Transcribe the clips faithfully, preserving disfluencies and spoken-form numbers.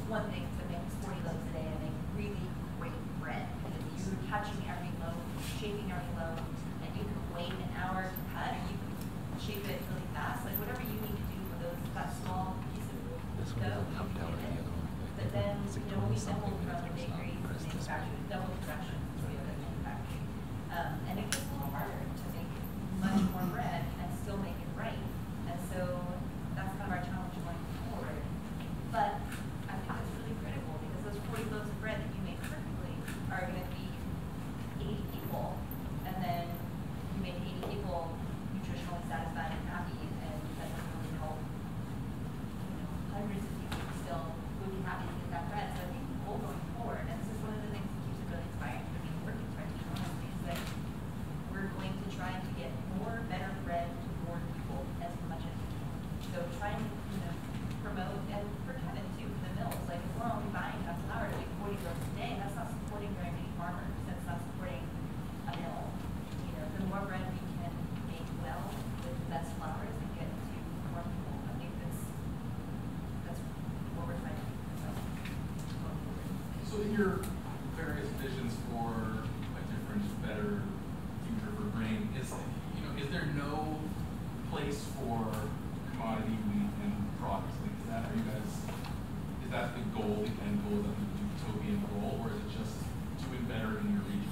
one thing to make forty loaves a day and make really great bread, because you're touching every loaf, shaping every loaf, and you can wait an hour to cut, or you can shape it really fast, like whatever you need to do for those that small piece of This one dough. doesn't come down like the other one. But then, It's like you know, we doing something double from that the it's not bakeries, pressed this way. manufacturing, double production, so we have a manufacturing. Um, and it gets a little harder to make much more bread and still make it right. And so that's kind of our challenge going forward. But I think that's really critical, because those forty loaves of bread that you make perfectly are going to feed eighty people. And then you make eighty people nutritionally satisfied and happy, and that doesn't really help, you know, hundreds of people still would be happy to get that bread. So I think the goal going forward, and this is one of the things that keeps it really inspiring for me working for N T honestly, is that we're going to try to get more better bread to more people as much as we can. So trying to, you know, promote, and for Kevin too, for the mills, like if we're only buying enough flour to make forty loaves a day, that's not supporting very many farmers, that's not supporting a mill. You know, the more bread we can make well with the best flours and get to more people, I think that's, that's what we're trying to do. So, going forward. So in your various visions for a different, better future for grain, is you know, is there no place for commodity wheat and products? Like, is that are you guys? Is that the goal, the end goal, is that the utopian goal, or is it just doing better in your region?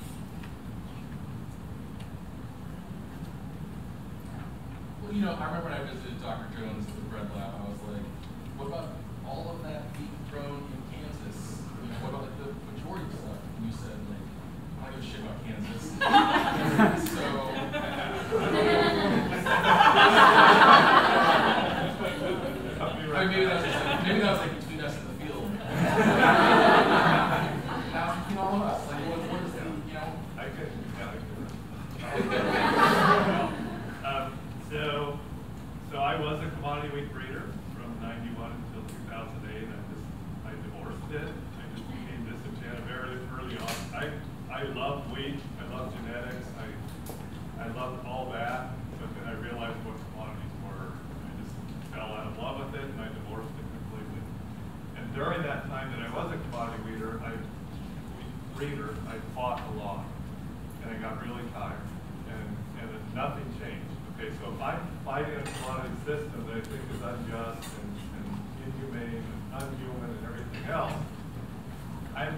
Well, you know, I remember when I visited Doctor Jones at the bread lab, I was like, what about all of that being grown in Kansas? You know, what about like the majority stuff? And you said, like, I don't give a shit about Kansas. So, I mean, maybe that was just like, maybe that was like between us and the field. Now it's between all of us. Like, what, what is the, you know? I could, yeah, I could. um, so, so I was a commodity wheat breeder from ninety-one until two thousand eight. I just, I divorced it. I just became disenchanted very early on. I, I love wheat. I love genetics. I, I loved all that. But then I realized what commodities were. I just fell out of love with it, and I divorced it completely. And during that time that I was a commodity breeder, I, breeder, I fought a lot. And I got really tired, and, and nothing changed. Okay, so if I'm fighting a commodity system that I think is unjust and, and inhumane and unhuman and everything else, I'm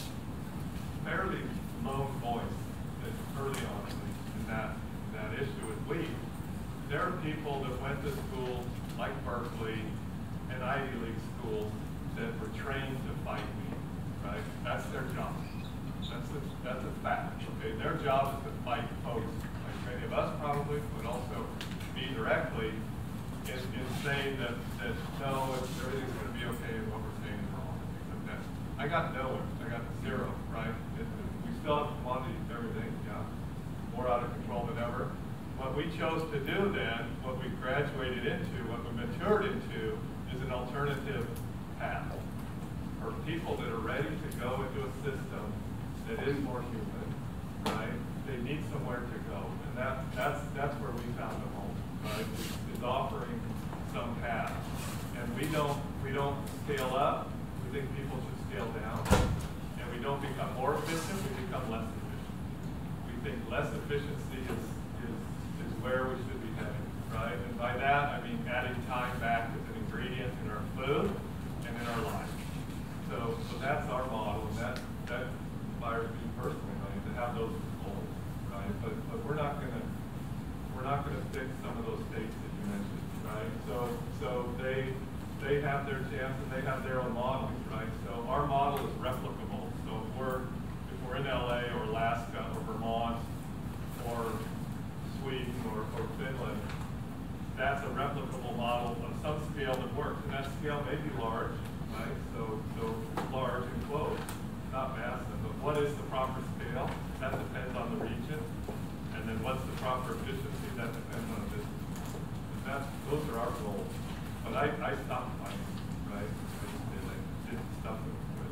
fairly lone voice early on in that, in that issue with wheat. There are people that went to school like Berkeley and Ivy League schools that were trained to fight wheat, right? That's their job. That's a, that's a fact, okay? Their job is to fight folks, like many of us probably, but also me directly, in, in saying that, that no, it's, everything's going to be okay and what we're saying is wrong, and things like that. I got nowhere. I got zero, right? It, we still have commodities and everything, yeah. More out of control than ever. What we chose to do then, what we graduated into, what we matured into, is an alternative path for people that are ready to go into a system that is more human, right? They need somewhere to go, and that that's that's where we found a home, right? Is, is offering some path, and we don't we don't scale up. We think people should scale down, and we don't become more efficient. We become less efficient. We think less efficiency is is is where we should be heading, right? And by that I mean adding time back as an ingredient in our food and in our life. So so that's our model, and that that. inspires me personally, right, to have those goals, right? But but we're not gonna we're not gonna fix some of those states that you mentioned, right? So so they they have their chance and they have their own models, right? So our model is replicable. So if we're if we're in L A or Alaska or Vermont or Sweden or, or Finland, that's a replicable model of some scale that works, and that scale may be large, right? So so large in quotes, not massive. What is the proper scale? That depends on the region. And then what's the proper efficiency? That depends on the business. And that's, those are our goals. But I, I stopped fighting, right? I just did, like, did stuff that was good.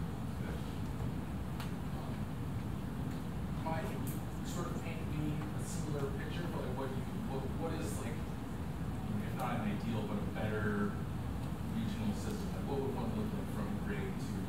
Mike, you sort of paint me a similar picture, but like what you what, what is like, if not an ideal, but a better regional system? Like what would one look like from grain to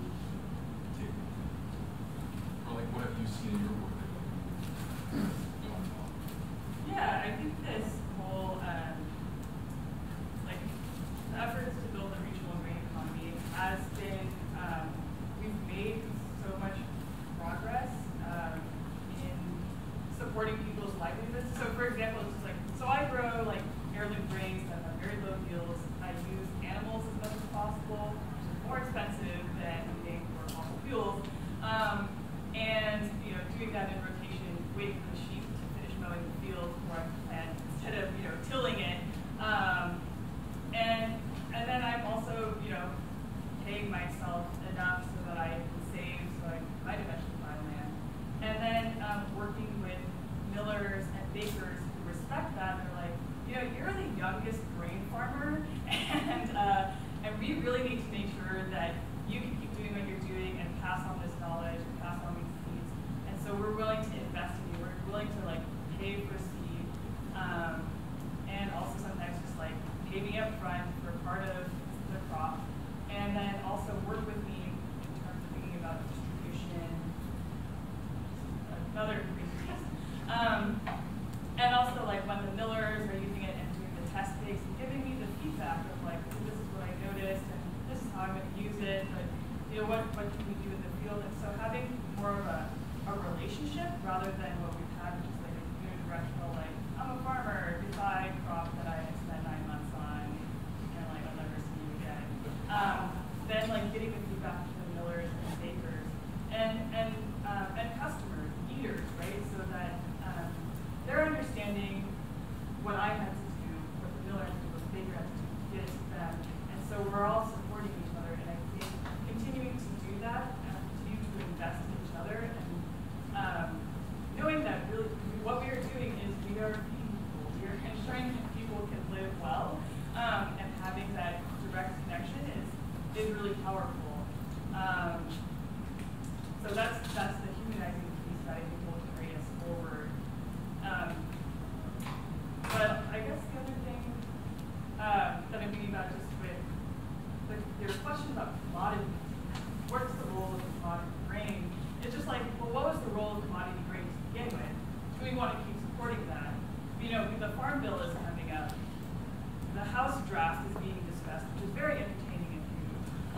we really need to make sure that you can keep doing what you're doing and pass on this knowledge and pass on these seeds. And so we're willing to invest in you. We're willing to like pay for seed, um, and also sometimes just like pay me up front for part of the crop, and then also work with me in terms of thinking about distribution, another crazy piece. Um, and also like when the millers are using it and doing the test pigs and giving me the feedback of like, oh, this is what I noticed and this is how I'm going to use it, but you know, what, what can we do in the field? And so having more of a, a relationship rather than what we've had, which is like a unidirectional, like, I'm a farmer, decide crop that I spent nine months on and like I'll never see you again. Um, then like getting the feedback from the millers and bakers and, and, um, and customers, eaters, right? So that um, they're understanding what I had to do, what the miller had to do, what the baker had to do to get it to them. And so we're all supporting each other, and I think continuing to do that, and continue to invest in each other, and um, knowing that really what we are doing is we are feeding people, we are ensuring that people can live well, um, and having that direct connection is, is really powerful. Um, so that's, that's the humanizing piece that I think will carry us forward. Um, but I guess the other thing uh, that I'm thinking about just with the, your question about commodities, what's the role of commodity grain? It's just like, well, what was the role of commodity grain to begin with? Do we want to keep supporting that? You know, the Farm Bill is coming up. The House draft is being discussed, which is very entertaining if you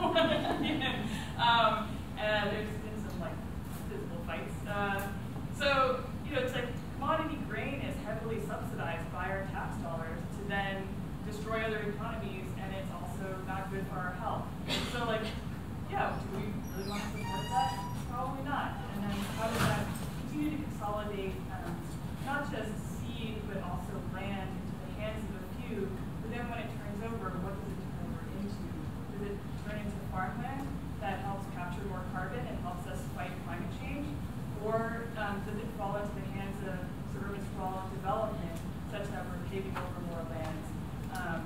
um, and there's been some like physical fights. Uh, so, you know, it's like commodity grain is heavily subsidized by our tax dollars to then destroy other economies, and it's also not good for our health. So, like, yeah, do we really want to support that? Probably not. And then how does that continue to consolidate um, not just seed, but also land into the hands of a few, but then when it turns over, what does it turn over into? Does it turn into farmland that helps capture more carbon and helps us fight climate change? Or um, does it fall into the hands of suburban sprawl and development, such that we're paving over more lands? Um,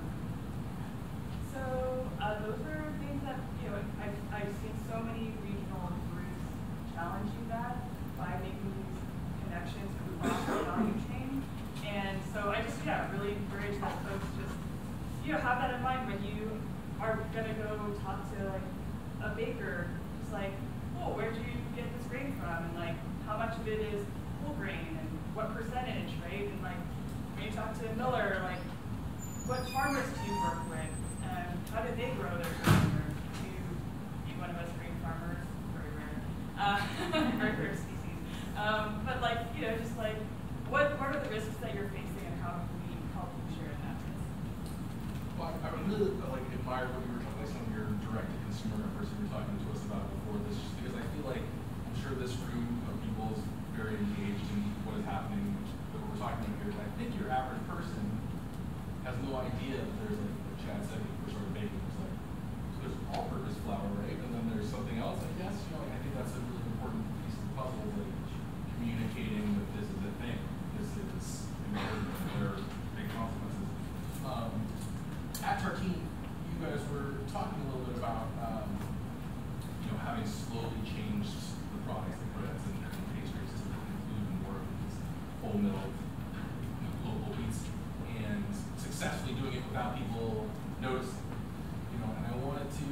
so uh, those are things that, you know, I've, I've seen so many regional groups challenging that by making these connections across the value chain. And so I just, yeah, really encourage that folks just, you know, have that in mind when you are gonna go talk to like a baker. It's like, oh, where'd you get this grain from? And like, how much of it is whole grain and what percentage, right? And like, when you talk to a miller, like, what farmers do you work with? And how did they grow their grain? Or do you be one of us grain farmers? Very rare. Uh, very rare species. Um, but like, you know, just like, what, what are the risks that you're facing and how can we help you share in that risk? Well, I, I really like admire what you were talking about, some of your direct-to-consumer efforts you were talking to us about before this, just because I feel like I'm sure this room of people is very engaged in what is happening, what we're talking about here. And I think your average person has no idea that there's, like, like Chad said, we're sort of baking. It's like, so there's all-purpose flour, right? And then there's something else. I guess, you know, I think that's a really important piece of the puzzle, like communicating that this is a thing. This is important. There are big consequences. Um, at Tartine, you guys were talking a little bit about, um, you know, having slowly changed the products, the breads and, and pastries to include more of these whole milk, you know, local wheats, and successfully doing it without people noticing. You know, and I wanted to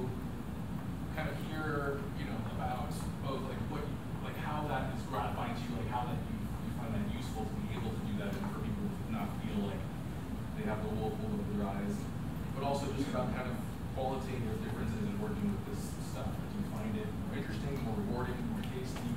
kind of hear, you know, about both like what, like how that is gratifying to you, like how that you, you find that useful to be able to do that, and for people to not feel like they have the wool pulled over their eyes, but also just about kind of qualitative differences in working with this stuff. Do you find it more interesting, more rewarding, more tasty?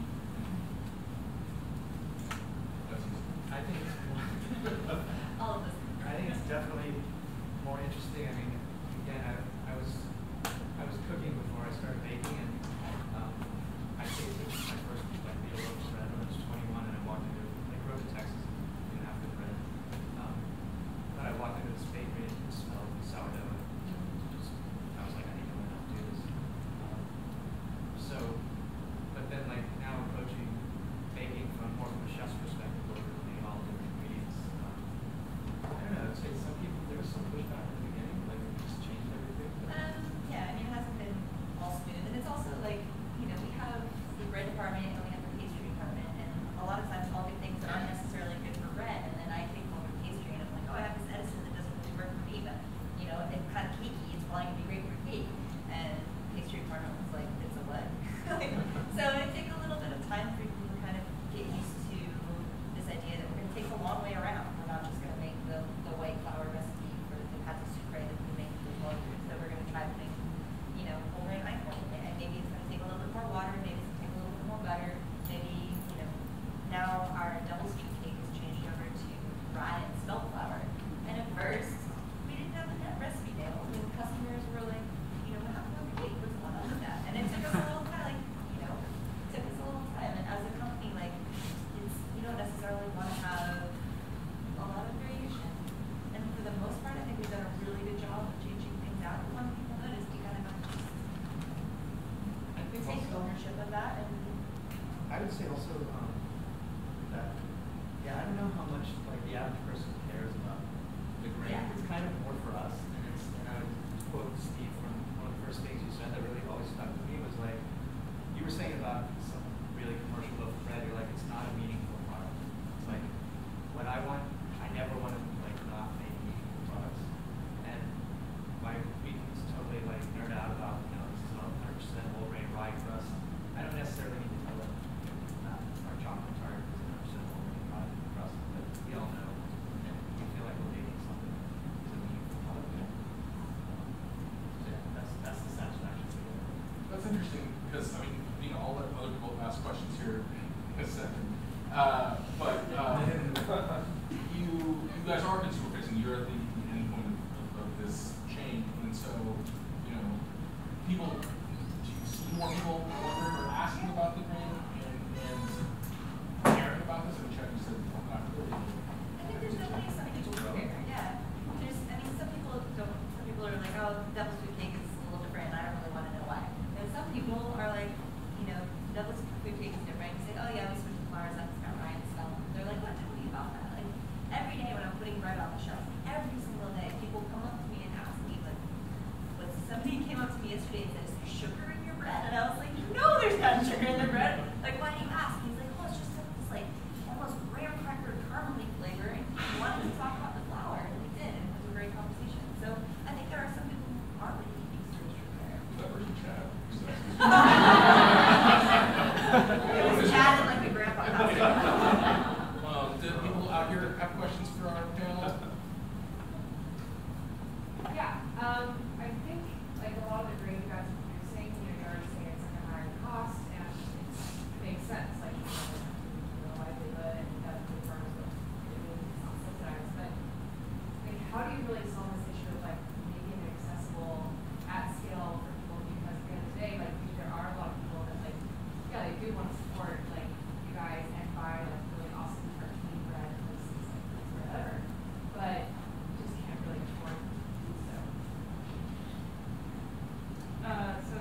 I think it's more All of this. I think it's definitely more interesting. I mean, again, I, I was I was cooking before I started baking, and um, I tasted my first like real loaf of bread when I was twenty-one, and I walked into like grew up in Texas, didn't have good bread. Um, but I walked into this bakery and it smelled sourdough. And just I was like, I need to learn how to do this. Um, so, but then like now approaching baking from more from a chef's perspective, where we're looking at all the different ingredients that, and I would say also um, that, yeah, I don't know how much like the average person cares about the grain. Yeah. It's kind of more for us, and it's, and I would quote Steve from one of the first things you said that really always stuck with me was like, you were saying about some really commercial loaf of bread, you're like, it's not a meaningful product. It's like, what I want, I never want to like not make meaningful products. And like, we can totally like nerd out about, you know, this is one hundred percent whole grain rye crust. I don't necessarily need to tell them that our chocolate tart is one hundred percent whole grain rye crust, but we all know, and we feel like we're making something that's a meaningful product. Um, so yeah, that's, that's the satisfaction. That's interesting because I mean, you know, I'll let other people ask questions here in a second. Uh, but um, you you guys are consumer facing. You're at the, the end point of, of this chain, and so you know, people. Do you see more people wondering or asking about the grain and, and caring about this? And Chuck, you said well, not really. I think there's definitely some people who care. Yeah, there's. I mean, some people don't. Some people are like, oh, devil's food cake is a little different. I don't really want to know why. And some people are like, you know, devil's food cake is different. You say, oh yeah, we switched the flours up, it's got rye and stuff. They're like, what? Tell me about that. Like every day when I'm putting bread on the shelf, every single day, people come up to me and ask me, like, what? Somebody came up to me yesterday and said, is there sugar in your bread? And I was like, no, there's not sugar in the bread. Like, why do you ask? He's like, well, it's just this like almost graham cracker caramely flavor. And he wanted to talk about the flour, and we did, and it was a great conversation. So I think there are some people who are really eating sugar there. Is that version Chad? It was Chad and like the grandpa house. Um, do people out here have questions for our panel? Yeah, um, I think like a lot of the grain you guys are producing, you know, you're already saying it's like a higher cost, and it's, it makes sense. Like, you know, you know, livelihood and that's the farmers that it's not subsidized. But I mean, how do you really solve this issue of like making it accessible at scale for people? Because at the end of the day, like there are a lot of people that like, yeah, they do want to support like you guys and buy like really awesome cartoon bread places like this or whatever, but just can't really afford to do so. Uh, so,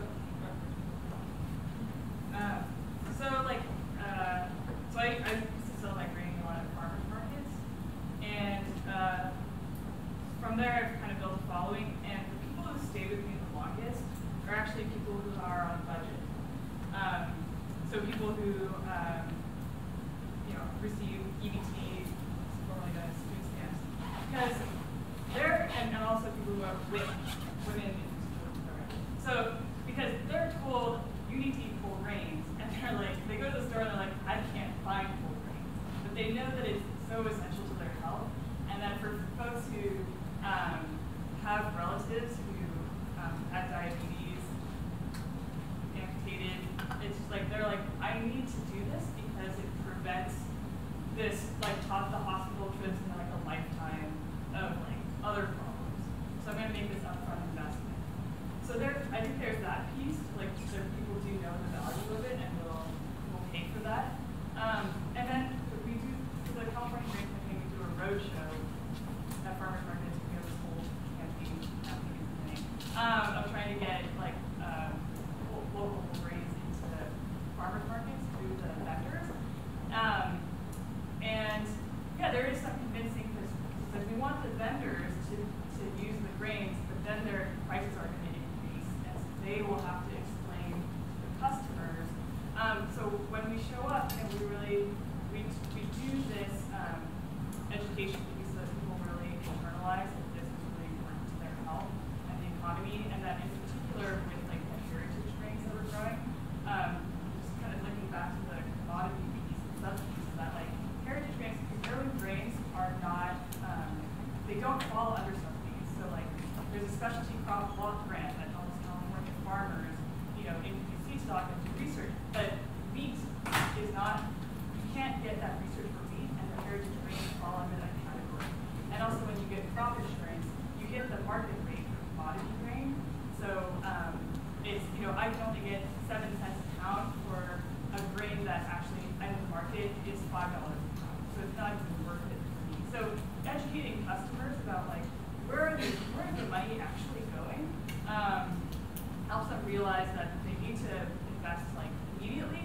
uh, so like, uh, so I, I used to sell my grain a lot at farmers markets, and uh, from there I've kind of built a following, and the people who stay with me the longest are actually people who are on budget. Um, so people who, um, you know, receive E B T, formerly known as food stamps, because they're, and, and also people who are women, women in food program. So, because they're told you need to eat whole grains, and they're like, they go to the store and they're like, I can't find whole grains. But they know that it's so essential to their health, and that for folks who um, have relatives who um, have diabetes, amputated, it's just like, they're like, I need to do this because it prevents this, like, top the hospital trips in like a lifetime of like other problems. So I'm gonna make this upfront investment. So there, I think there's that piece, like, so people do know the value of it and will will pay for that. Um, and then we do, for the California Grain Campaign, we do a road show at farmers markets. We have this whole campaign, campaign thing, um, of trying to get like um, local grains into farmers markets through the vendors. Um, and yeah, there is some convincing because like, we want the vendors to, to use the grains, but then their prices are going to increase, and so they will have to explain to the customers. Um, so when we show up, and we really we we do this um, education piece so that people really internalize that this is really important to their health and the economy, and that in particular with like the heritage grains that we're growing. Um, just kind of looking back to the commodity piece and subsidies, that like heritage grains, heirloom grains are not, um, they don't fall under subsidies. So like there's a specialty crop block grant that helps California farmers, you know, increase seed stock and do research. But wheat is not, you can't get that research for wheat, and the heritage grains fall under that category. And also when you get crop insurance, you get the market rate for commodity grain. So um, it's, you know, I can only get seven cents a pound for a grain that actually in the market is five dollars a pound. So it's not even worth it for me. So educating customers about like where are the where is the money actually going um, helps them realize that they need to invest like immediately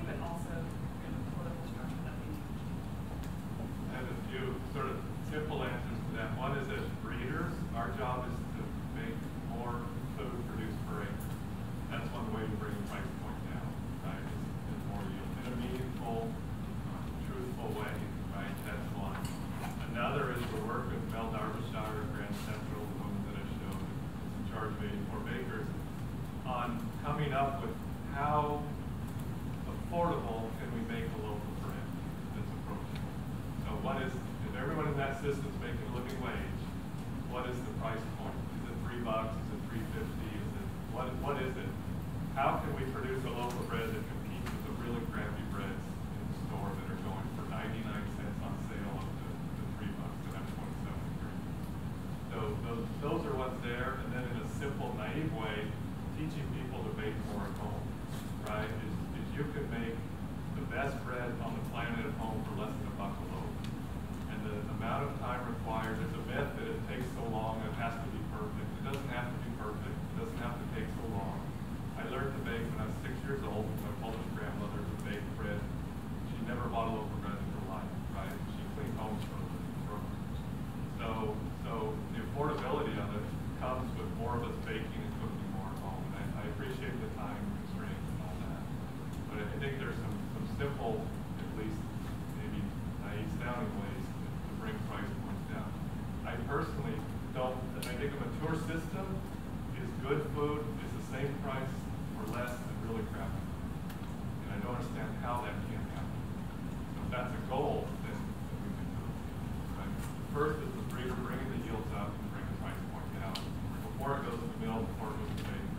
on coming up with how affordable can we make a local bread that's approachable. So what is, if everyone in that system is making a living wage, what is the price point? Is it three bucks? Is it three fifty? Is it, what, what is it? How can we produce a local bread that competes with the really crappy breads in the store that are going for ninety-nine cents on sale up to, to three bucks and I'm twenty-seven degrees. So those, those are what's there, and then in a simple, naive way, teaching people to bake more at home, right? Is, is you can make the best bread on the planet at home for less than a buck a loaf. And the amount of time required, there's a myth that it takes so long, it has to be perfect. It doesn't have to be perfect, it doesn't have to take so long. I learned to bake when I was six years old with my Polish grandmother who baked bread. She never bought a loaf of bread in her life, right? She cleaned homes for a living. So, so the affordability of it comes with more of us baking and cooking more at home. And I, I appreciate the time constraints and all that. But I think there's some, some simple, at least maybe naive sounding ways to, to bring price points down. I personally don't, and I think a mature system is good food, is the same price or less than really crappy food. And I don't understand how that can happen. So if that's a goal, then, then we can do it. Right? First is the breeder bringing the yields up and bringing the price point down before it goes to the mill, before it goes to the bakery.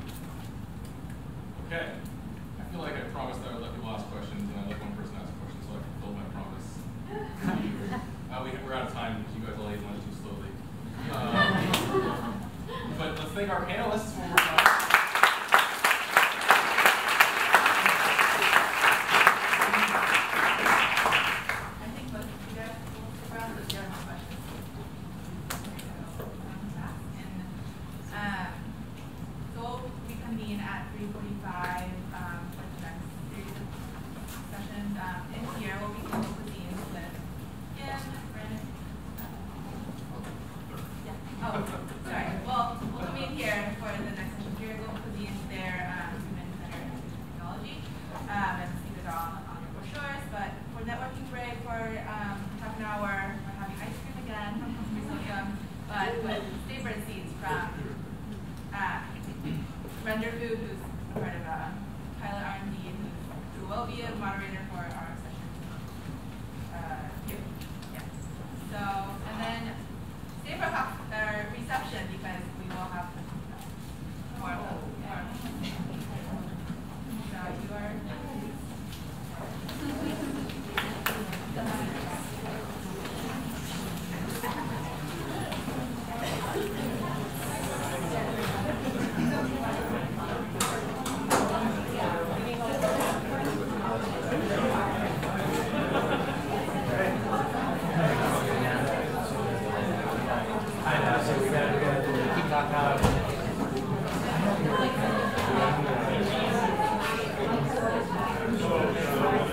Okay. I feel like I promised I would let people ask questions, and I let one person ask a question, so I fulfilled my promise. uh, we, we're out of time because you guys all ate lunch too slowly. Um, but let's thank our panelists one more time. I think most of you guys will stick around if you have more questions. Um, so we'll reconvene at three forty-five um, for the next series of sessions. Um, in here, we'll begin with cuisines with Kim, Brandon. Yeah. Oh, sorry. Well, we'll come in here for the next session. Here, Global Cuisines, their um, Human Center and Technology. Um, and see it all on your brochures. But for networking break for um, half an hour, we're having ice cream again from Sodium, but with favorite seeds from uh, Render Food, who's a part of uh, Pilot R and D, who will be a moderator for our session uh, here. Yes. So, and then stay for a uh, reception because we will have more of them. So you are. Keep talking.